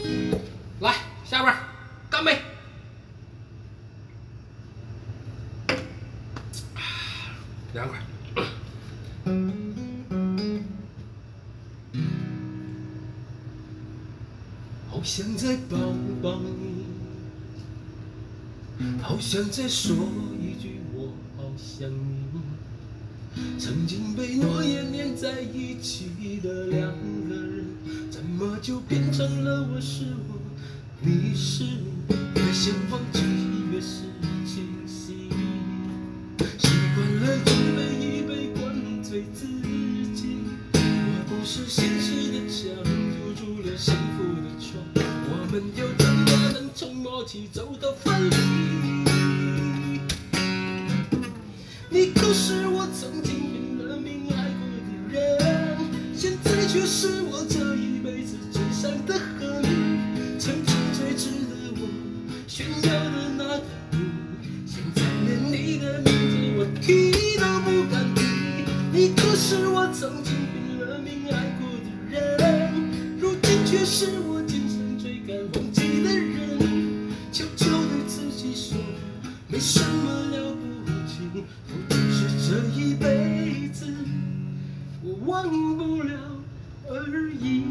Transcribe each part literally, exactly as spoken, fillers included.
来，下边干杯！凉快。好想再抱抱你，好想再说一句我好想你。曾经被诺言连在一起的两个人，怎么就变成了我是我，你是你？越想忘记越是清晰，习惯了一杯一杯灌醉自己。我不是现实的墙，堵住了幸福的窗，我们又怎么能从默契走到分离？你可是我曾经拼了命爱过的人，现在却是我这一辈子最伤的恨。曾经最值得我炫耀的那个你，现在连你的名字我提都不敢提。你可是我曾经拼了命爱过的人，如今却是我今生最该忘记的人。悄悄对自己说，没什么了不起。不就是这一辈子我忘不了而已。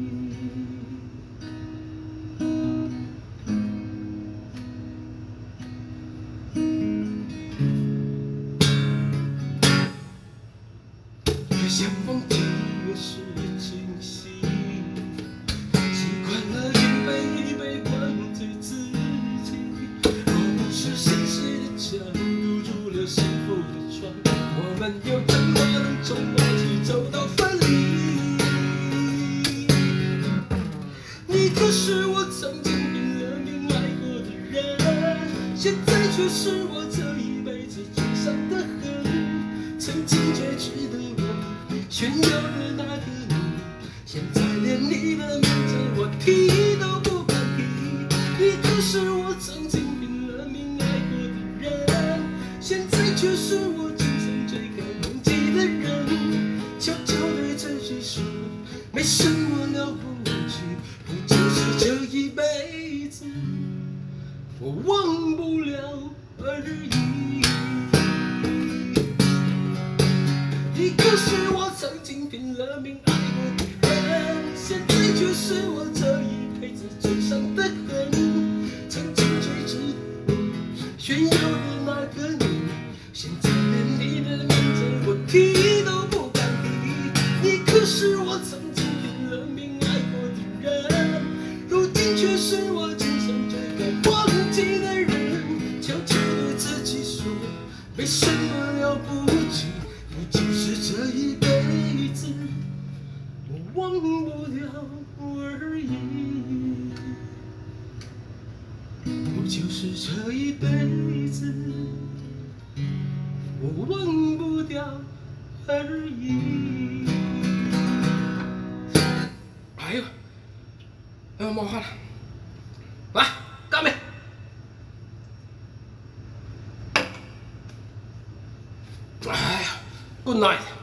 越想忘记越是清晰，习惯了一杯一杯灌醉自己。我不是现实的墙，堵住了幸福的窗，我们又怎么能从默契走到分离？你可是我曾经拼了命爱过的人，现在却是我这一辈子最伤的恨。曾经最值得我炫耀的那个你，现在连你的名字我提都不敢提。你可是我曾经拼了命爱过的人，现在却是我今生最该忘记的人。悄悄对自己说，没什么了不起，不就是这一辈子我忘不了而已。你可是我曾经拼了命爱过的人，现在却是我这一辈子最伤的恨。曾经最值得我炫耀的那个你，现在连你的名字我提都不敢提。你可是我曾经拼了命爱过的人，如今却是我今生最该忘记的人。悄悄对自己说，没什么了不起，不就是这一辈子我忘不了而已。不就是这一辈子我忘不掉而已。哎呦，哎呦，冒汗了，来干杯！哎呀 ，Good night。